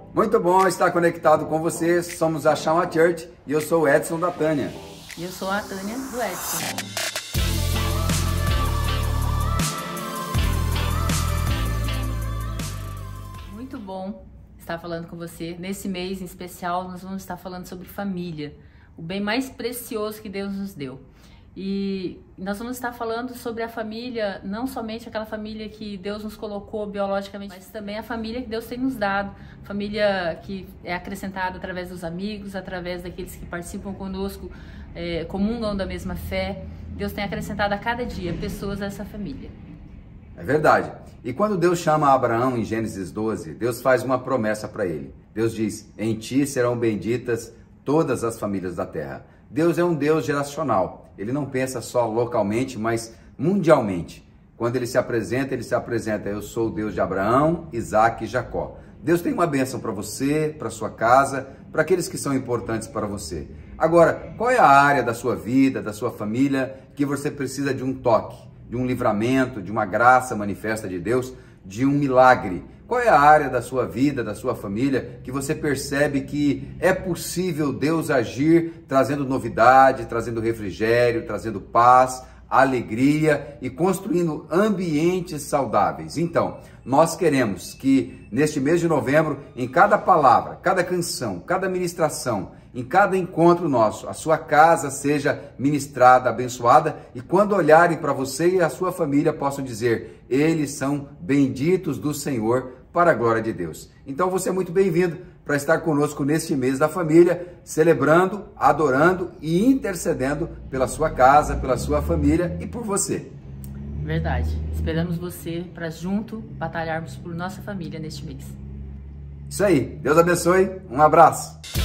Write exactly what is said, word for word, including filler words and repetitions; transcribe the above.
Muito bom estar conectado com você. Somos a Chama Church e eu sou o Edson da Tânia. E eu sou a Tânia do Edson. Muito bom estar falando com você. Nesse mês em especial, nós vamos estar falando sobre família, o bem mais precioso que Deus nos deu. E nós vamos estar falando sobre a família, não somente aquela família que Deus nos colocou biologicamente, mas também a família que Deus tem nos dado. Família que é acrescentada através dos amigos, através daqueles que participam conosco, é, comungam da mesma fé. Deus tem acrescentado a cada dia pessoas a essa família. É verdade. E quando Deus chama Abraão em Gênesis doze, Deus faz uma promessa para ele. Deus diz, em ti serão benditas todas as famílias da terra. Deus é um Deus geracional. Ele não pensa só localmente, mas mundialmente. Quando ele se apresenta, ele se apresenta, eu sou o Deus de Abraão, Isaac e Jacó. Deus tem uma bênção para você, para sua casa, para aqueles que são importantes para você. Agora, qual é a área da sua vida, da sua família, que você precisa de um toque, de um livramento, de uma graça manifesta de Deus, de um milagre? Qual é a área da sua vida, da sua família, que você percebe que é possível Deus agir, trazendo novidade, trazendo refrigério, trazendo paz, alegria e construindo ambientes saudáveis? Então, nós queremos que neste mês de novembro, em cada palavra, cada canção, cada ministração, em cada encontro nosso, a sua casa seja ministrada, abençoada, e quando olharem para você e a sua família possam dizer, eles são benditos do Senhor para a glória de Deus. Então você é muito bem-vindo para estar conosco neste mês da família, celebrando, adorando e intercedendo pela sua casa, pela sua família e por você. Verdade. Esperamos você para junto batalharmos por nossa família neste mês. Isso aí. Deus abençoe. Um abraço.